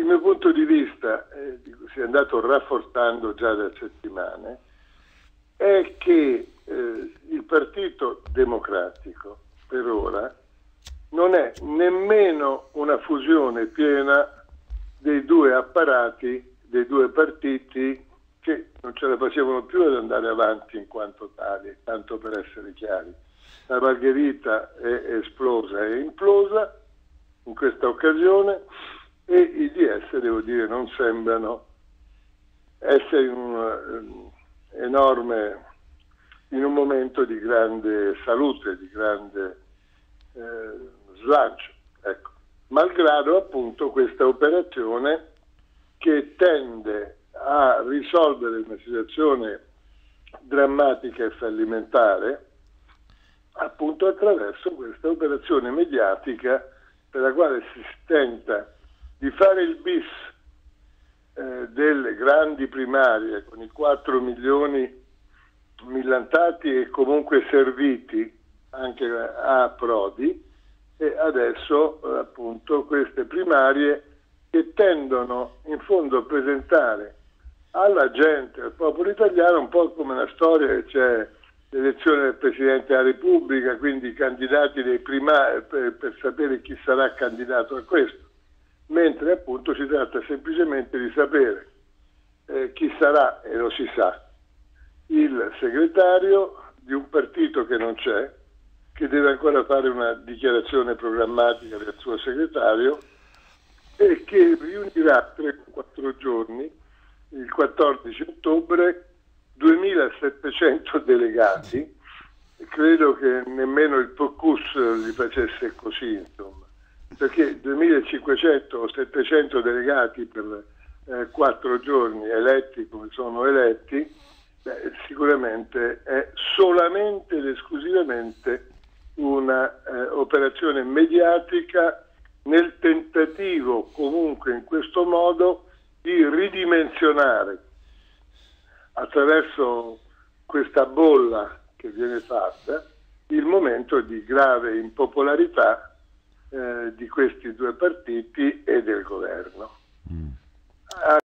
mio punto di vista, si è andato rafforzando già da settimane, è che il Partito Democratico per ora non è nemmeno una fusione piena dei due apparati, dei due partiti che non ce la facevano più ad andare avanti in quanto tali, tanto per essere chiari. La Margherita è esplosa e implosa in questa occasione e i DS, devo dire, non sembrano essere in un momento di grande salute, di grande slancio, ecco. Malgrado appunto questa operazione che tende a risolvere una situazione drammatica e fallimentare appunto attraverso questa operazione mediatica per la quale si tenta di fare il bis delle grandi primarie con i 4 milioni millantati e comunque serviti anche a Prodi, e adesso appunto queste primarie che tendono in fondo a presentare alla gente, al popolo italiano, un po' come una storia che c'è l'elezione del Presidente della Repubblica, quindi i candidati dei primari per sapere chi sarà candidato a questo, mentre appunto si tratta semplicemente di sapere chi sarà, e lo si sa, il segretario di un partito che non c'è, che deve ancora fare una dichiarazione programmatica del suo segretario e che riunirà 3-4 giorni, il 14 ottobre, 2700 delegati. Credo che nemmeno il POCUS li facesse così, insomma, perché 2500 o 700 delegati per 4 giorni eletti come sono eletti, sicuramente è solamente ed esclusivamente una operazione mediatica nel tentativo comunque in questo modo di ridimensionare attraverso questa bolla che viene fatta il momento di grave impopolarità di questi due partiti e del governo.